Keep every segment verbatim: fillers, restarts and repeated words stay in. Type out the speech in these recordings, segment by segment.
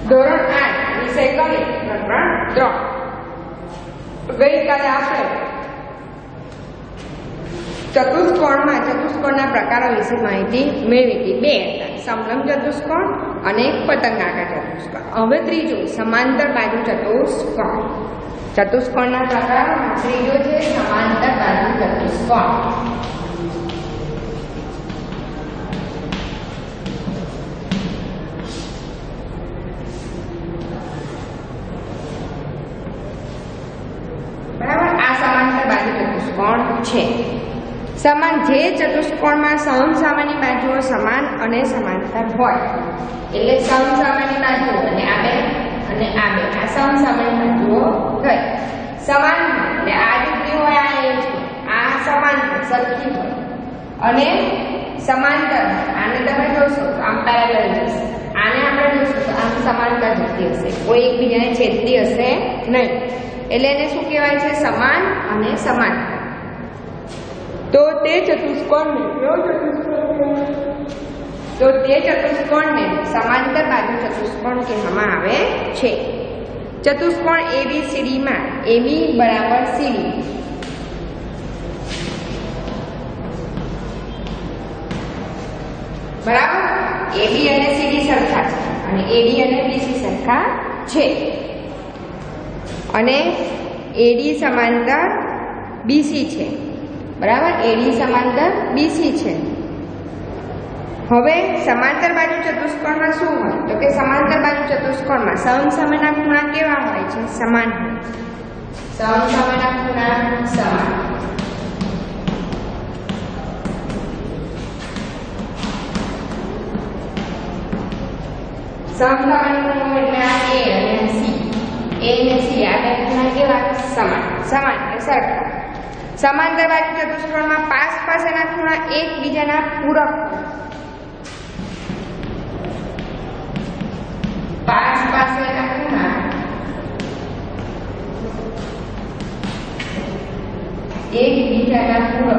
ધોરણ આઠ વિષય ગણિત પ્રકરણ ત્રણ. ગઈકાલે આપણે ચતુષ્કોણમાં ચતુષ્કોણના પ્રકારો વિશે માહિતી મેળવી હતી. બે હતા, સમલંબ ચતુષ્કોણ અને પતંગાકાર ચતુષ્કોણ. હવે ત્રીજો સમાંતર બાજુ ચતુષ્કોણ. ચતુષ્કોણના પ્રકારોમાં ત્રીજો છે સમાંતર બાજુ ચતુષ્કોણ. ચતુષ્કોણ છે સમાન જે ચતુષ્કોણમાં સમસામાની બાજુઓ સમાન અને સમાંતર હોય, એટલે સમસામાની બાજુઓ અને આ બે અને આ બે આ સમસામાની બાજુઓ થઈ સમાન એટલે આ જેટલી હોય આ એ છે, આ સમાંતર સરખી હોય અને સમાંતર આને તમે જોશો તો આમ પેરેલલ જશે, આને આપણે જોશું તો આમ સમાંતર જતી હશે, કોઈ એકબીજાને છેદતી હશે નહીં, એટલે એને શું કહેવાય છે? સમાન અને સમાંતર. તો તે ચતુષ્કોણને તો તે ચતુષ્કોણને સમાંતર બાજુ ચતુષ્કોણ કહેવામાં આવે છે. ચતુષ્કોણ એબીસીડી માં એબી બરાબર સીડી બરાબર, એબી અને સીડી સરખા છે અને એડી અને બીસી સરખા છે અને એડી સમાંતર બીસી છે બરાબર, એડી સમાંતર બીસી છે. હવે સમાંતર બાજુ ચતુષ્કોણમાં શું હોય તો કે સમાંતર બાજુ ચતુષ્કોણમાં સમસામયના ખૂણા કેવા હોય છે? સમાન હોય. સમસામયના ખૂણા સમાન. સમસામયના ખૂણા એટલે આ એ અને સી, એ અને સી આ બે ખૂણા કેવા? સમાન. સમાન એટલે સરખા. સમાંતર બાજુ ચતુષ્કોણમાં પાસ પાસેના ખૂણા એકબીજાના પૂરક. પાસ પાસેના ખૂણા એકબીજાના પૂરક.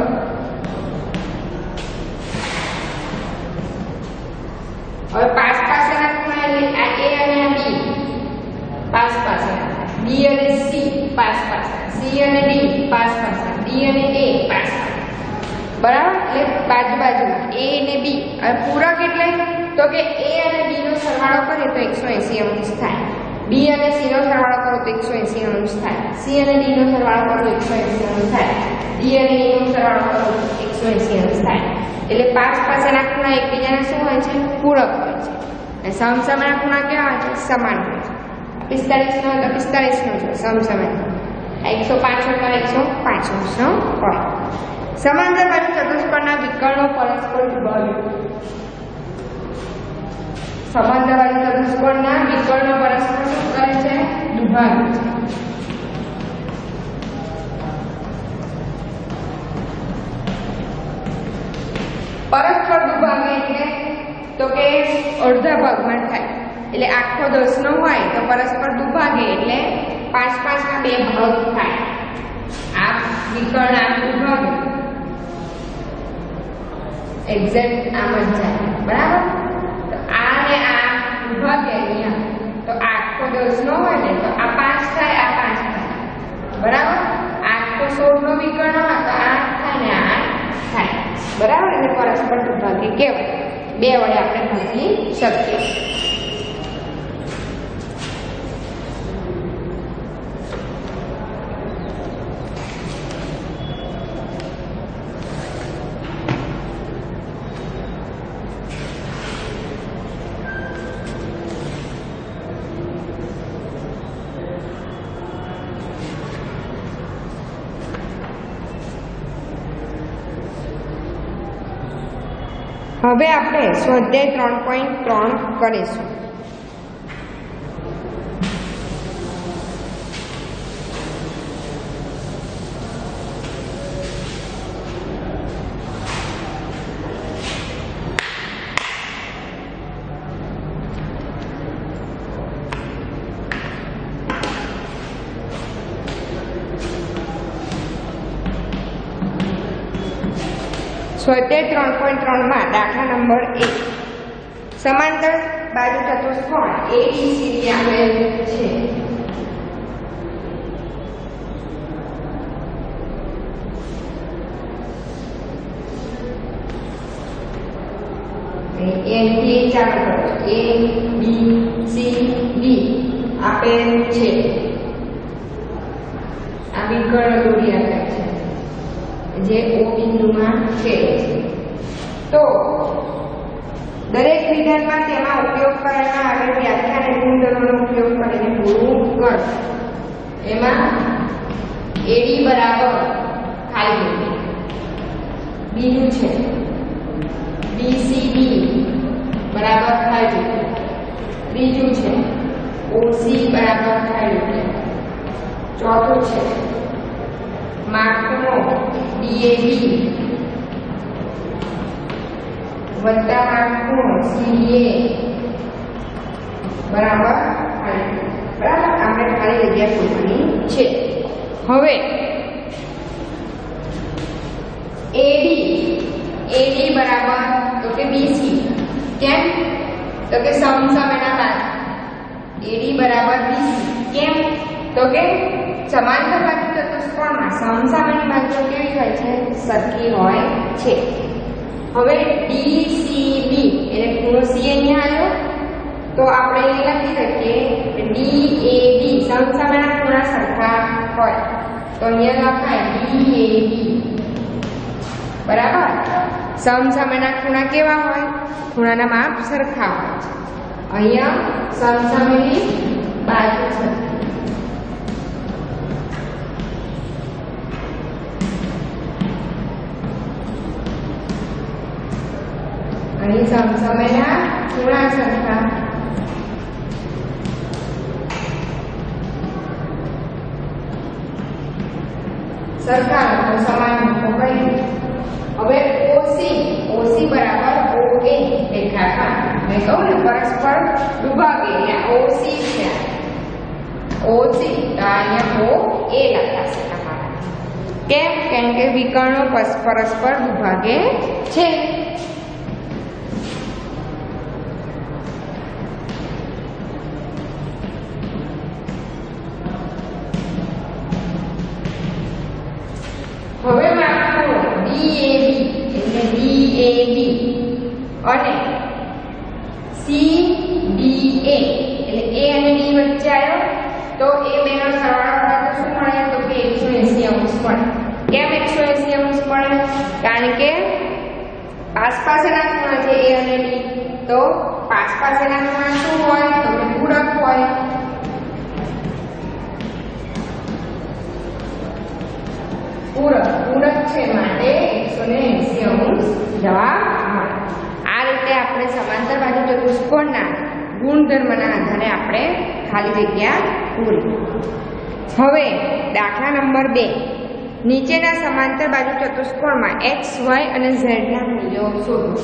હવે પાસ પાસેના ખૂણા એટલે આ એ અને આ બી પાસ પાસેના, બી અને સી પાસ પાસેના, સી અને ડી પાસ પાસેના, ડી અને એ પાસ પાસેના બરાબર, એટલે બાજુ બાજુમાં એ અને બી. અને પૂરક એટલે તો કે એ અને બી નો સરવાળો કરે તો એકસો એંસી અંશ થાય, બી અને સી નો સરવાળો કરો તો એકસો એંસી અંશ થાય, સી અને ડી નો સરવાળો કરો તો એકસો એંસી અંશ થાય, ડી અને એ નો સરવાળો કરો તો એકસો એંસી અંશ થાય. એટલે પાસ પાસેના ખૂણા એકબીજાને શું હોય છે? પૂરક હોય છે. અને સમસામયના ખૂણા કેવા હોય છે? સમાન હોય છે. પિસ્તાળીસ નો તો પિસ્તાળીસ નો છે સમસમય, એકસો પાંસઠ નો એકસો પાંસઠ નો હોય. સમાંતર બાજુ ચતુષ્કોણના વિકર્ણો પરસ્પર દુભાગે. સમાંતર બાજુ ચતુષ્કોણના વિકર્ણો પરસ્પર શું કરે છે? દુભાગે છે. પરસ્પર દુભાગે એટલે તો કે અડધા ભાગમાં થાય, એટલે આખો દસ નો હોય તો પરસ્પર દુભાગે એટલે પાંચ પાંચ ના બે ભાગ થાય. આ વિકર્ણ આ દુભાગે એક્ઝેક્ટ આમ જ જાય બરાબર. તો આ ને આ દુભાગે અહીંયા તો આખો દસ નો હોય ને તો આ પાંચ થાય, આ પાંચ થાય બરાબર. આખો સોળ નો વિકર્ણ હોય તો આઠ થાય ને આઠ થાય બરાબર. એટલે પરસ્પર દુભાગે કહેવાય. બે વડે આપણે ભાગી શકીએ. હવે આપણે સ્વાધ્યાય ત્રણ પોઈન્ટ ત્રણ કરીશું. સ્વાધ્યાય ત્રણ પોઈન્ટ ત્રણ માં દાખલા નંબર એક સમાંતર બાજુ ચતુષ્કોણ A B C D આપેલ છે. એથી ચાલુ કરો. A B C D આપેલ છે. આ વિકર્ણ દોરી આપેલ છે જે O બિંદુમાં છે. તો દરેક વિધાનમાં તેમાં ઉપયોગ કરેલા આગળ વ્યાખ્યા અને ગુણધર્મોનો ઉપયોગ કરીને પૂરું કરો. એમાં A D બરાબર ખાલી જગ્યા. બીજું છે B C D બરાબર ખાલી જગ્યા. ત્રીજું છે O C બરાબર ખાલી જગ્યા. ચોથું છે માપનો D A B વત્તા માપનો C D A બરાબર ખાલી. બરાબર, આપણે ખાલી જગ્યા શોધવાની છે. હવે A D A D બરાબર તો કે B C. કેમ? તો કે સમસમના બાજુ. A D બરાબર B C. કેમ? તો કે સમાંતર બાજુ ચતુષ્કોણમાં સમસામની બાજુ કેવી હોય છે? સરખી હોય છે. હવે D C B એટલે ખૂણો C અહીંયા આવ્યો તો આપણે અહીં લખી શકીએ D A B સમસામના ખૂણા સરખા હોય તો અહીંયા લખાય D A B. બરાબર, સમસામના ખૂણા કેવા હોય? ખૂણાના માપ સરખા હોય છે. અહીંયા સમસામની બાજુ છે. અહીં સમસામના ખૂણા સરખા. સરખા તો સમાન તો કઈ. હવે O C O C બરાબર O A રેખાખંડ. મેં કહું ને પરસ્પર દુભાગે એટલે O C છે. O C તો અહીંયા O A લખાશે તમારા. કેમ? કેમ કે વિકર્ણો પરસ્પર દુભાગે છે. હવે માપનો D A B એટલે D A B અને C D A એટલે A અને D વચ્ચે આવ્યો તો એ બેનો સરવાળો કરે તો શું મળે? તો કે એકસો એંસી અંશ મળે. કેમ એકસો એંસી અંશ મળે? કારણ કે પાસ પાસેના ખૂણા છે A અને D તો પાસ પાસેના ખૂણા શું હોય? તો કે પૂરક હોય. પૂરક પૂરક છે માટે એકસો એંસી અંશ જવાબ મળે. આ રીતે આપણે સમાંતર બાજુ ચતુષ્કોણના ગુણધર્મના આધારે આપણે ખાલી જગ્યા પૂરી. હવે દાખલા નંબર બે. નીચેના સમાંતર બાજુ ચતુષ્કોણમાં x y અને z ના મૂલ્યો શોધો.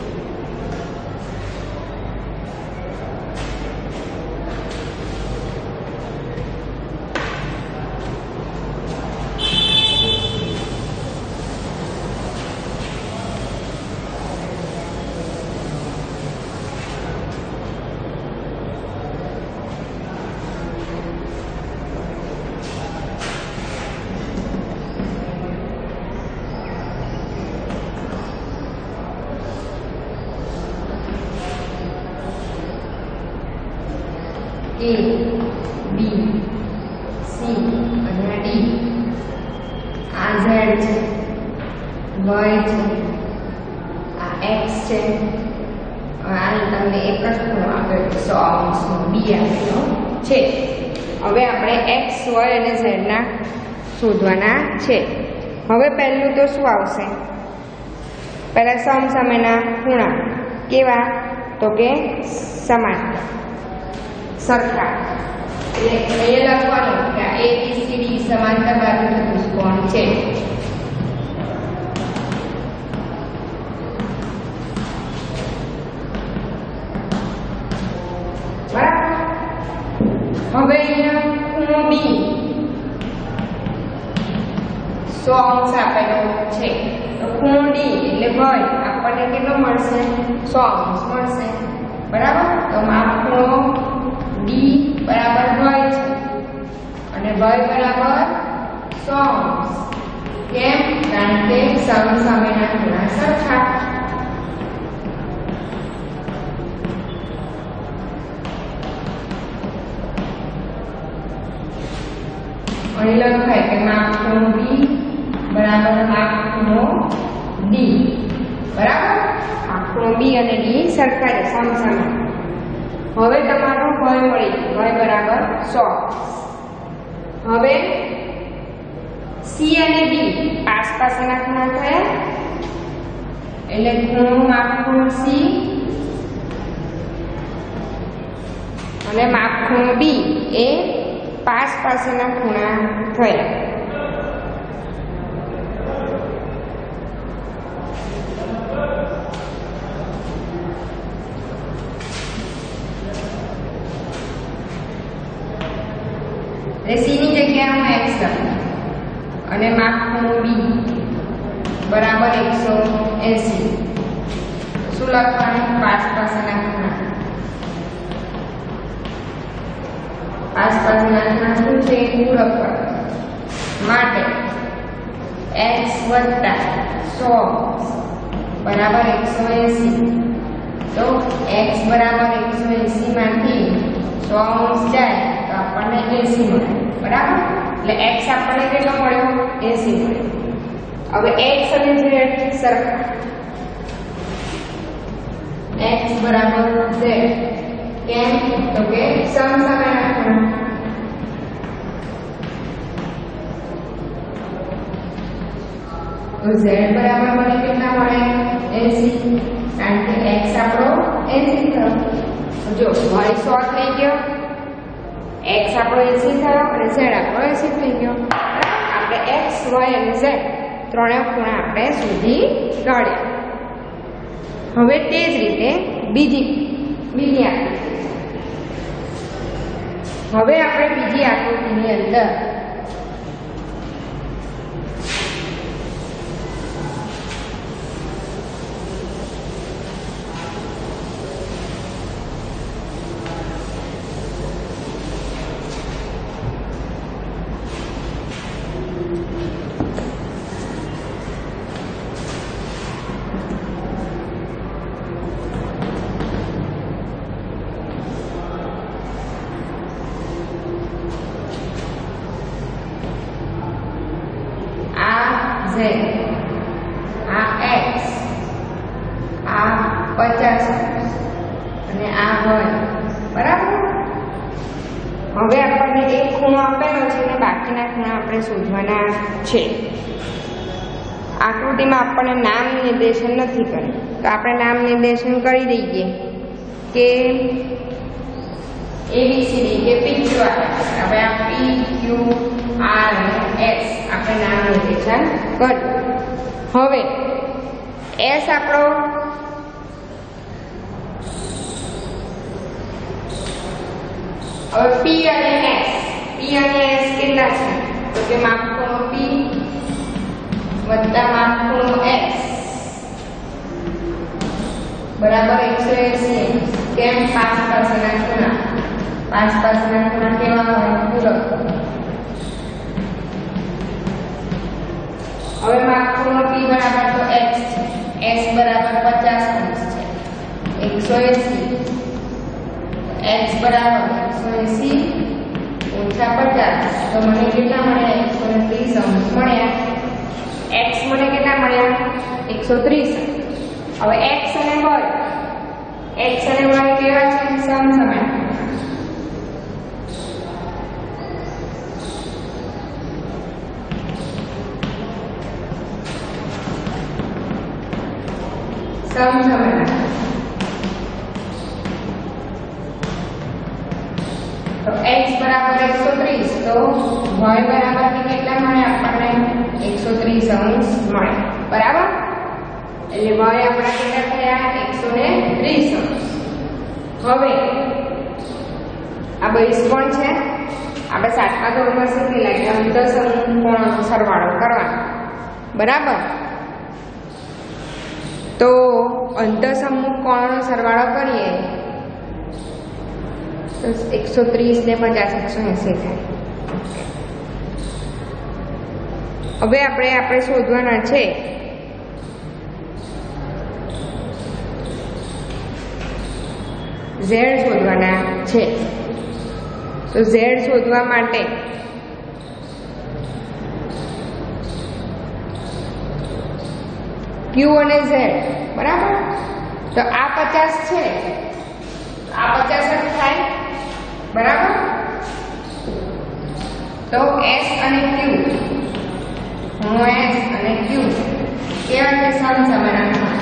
A B C અને D. આ Z છે, Y છે, આ X છે. આને તમને એક જ ખૂણો આપ્યો છે સો અંશનો B આપેલો છે. હવે આપણે X Y અને Z ના શોધવાના છે. હવે પહેલું તો શું આવશે? પહેલા સમસામેના ખૂણા કેવા? તો કે સમાન સરખા. એટલે એ લખવાનું કે A B C D સમાંતર બાજુ ચતુષ્કોણ છે. બરાબર. હવે અહીંયા ખૂણો B સો અંશ આપેલો છે તો ખૂણો D એટલે ભય આપણને કેટલો મળશે? સો અંશ મળશે. બરાબર. તો માપખૂણો ડી બરાબર ભય છે અને ભય બરાબર સો અંશ. કેમ? કારણ કે સમસામેના ખૂણા સરખા. અહીં લખાય કે માપખૂણો બી બરાબર માપખૂણો ડી. બરાબર. માપખૂણો બી અને ડી સરખા છે, સમસામે. હવે તમારો ભય મળી ગયો, ભય બરાબર સો. હવે સી અને ડી આસપાસના ખૂણા થયા એટલે ખૂણો માપખૂણો સી અને માપખૂણો બી એ પાસ પાસેના ખૂણા થયા. સી ની જગ્યાએ હું એક્સ લખું અને માપખૂણો બી બરાબર એકસો એસી. શું લખવાનું? પાસ પાસેના ખૂણા. આસપાસના ખૂણા શું છે? પૂરક માટે એક્સ વત્તા સો બરાબર એકસો એસી. તો એક્સ બરાબર એકસો એસી માંથી સો અંશ જાય તો આપણને એસી મળે. બરાબર. એટલે એક્સ આપણને કેટલો મળ્યો? એસી મળ્યો. હવે એક્સ અને ઝેડ સરખા. એક્સ બરાબર ઝેડ. કેમ? તો કે સમસામેના ખૂણા. તો ઝેડ બરાબર મને કેટલા મળે? એસી. કારણ કે એક્સ આપણો એસી થયો. જો વાય સો થઈ ગયો, એક્સ આપણો એસી થયો અને ઝેડ આપણો એસી થઈ ગયો. આપણે એક્સ વાય અને ઝેડ ત્રણેય ખૂણા આપણે શોધી કાઢ્યા. હવે તે જ રીતે બીજી બીજી આકૃતિ. હવે આપણે બીજી આકૃતિની અંદર આ એક્સ, આ પચાસ અને આ હોય. બરાબર. હવે આપણને એક ખૂણો આપેલો છે અને બાકીના ખૂણા આપણે શોધવાના છે. આકૃતિમાં આપણને નામ નિર્દેશન નથી કર્યું તો આપણે નામ નિર્દેશન કરી દઈએ કે એબીસીડી કે પીક્યુ આર. હવે આ પી ક્યુ આર અને એસ આપણે નામ નિર્દેશન કર્યું. હવે એસ આપણો હવે પી અને એસ પી અને એસ કેટલા છે? તો કે માપખૂણો પી વત્તા માપખૂણો એસ બરાબર એકસો એસી. કેમ? પાંચ પાસેના ખૂણા. પાંચ પાસેના ખૂણા કેવા હોય? પૂરક. હવે માપખૂણો પી બરાબર તો એક્સ છે, એસ બરાબર પચાસ અંશ છે, એકસો એસી. એક્સ બરાબર એકસો એસી ઓછા પચાસ તો મને કેટલા મળ્યા? એકસો ત્રીસ અંશ મળ્યા. એક્સ મને કેટલા મળ્યા? એકસો ત્રીસ. હવે એક્સ અને વાય એક્સ અને વાય કેવા છે? સમસમાન. સમસમાન. તો x બરાબર એકસો ત્રીસ તો y બરાબર કેટલા મળે આપણને? એકસો ત્રીસ અંશ મળે. બરાબર. એટલે y આપણા કેટલા થયા? એકસો ત્રીસ અંશ. હવે આ બહિષ્કોણ છે. આપણે સાતમા ધોરણમાં શીખેલા કે અંતઃસમૂહ કોણનો સરવાળો કરવાનો. બરાબર. તો અંતઃસમૂહ કોણનો સરવાળો કરીએ તો એકસો ત્રીસ ને પચાસ એકસો એંસી થાય. હવે આપણે આપણે શોધવાના છે ઝેડ શોધવાના છે. તો ઝેડ શોધવા માટે ક્યુ અને ઝેડ બરાબર. તો આ પચાસ છે, આ પચાસ જ થાય બરાબર. તો એસ અને ક્યુ, હું એસ અને ક્યુ કેવા કે સમસમાનાર્થ.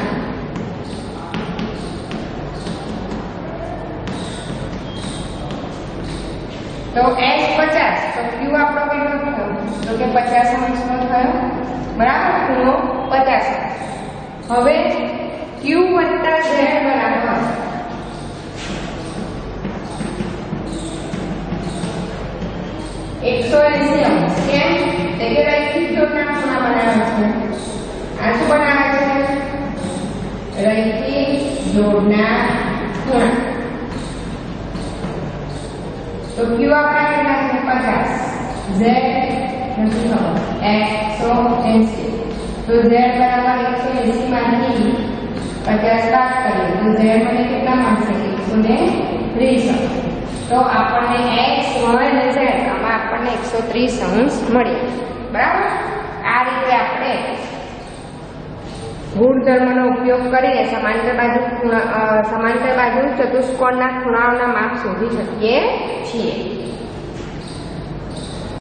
તો એસ પચાસ, તો ક્યુ આપણો કેટલો થયો? તો કે પચાસ અંશનો થયો બરાબર, ખૂણો પચાસ. હવે ક્યુ વત્તા ઝેડ બરાબર એકસો એંસી અંશ. કેમ? તે કે રૈખિક જોડના ખૂણા બનાવે છે. આ શું બનાવે છે? રૈખિક જોડના ખૂણા. તો ક્યુ આપણા કેટલા છે? પચાસ. ઝેડ નથી ખબર, એકસો એંસી. તો ઝેડ બરાબર એકસો એંસી માંથી પચાસ બાદ કરીએ તો ઝેડ મને કેટલા મળશે? એકસો ત્રીસ. તો આપણને એક્સ વાય અને ઝેડ આમાં આપણને એકસો ત્રીસ અંશ મળ્યા બરાબર. આ રીતે આપણે ગુણધર્મનો ઉપયોગ કરીને સમાંતર બાજુ સમાંતર બાજુ ચતુષ્કોણના ખૂણાઓના માપ શોધી શકીએ છીએ.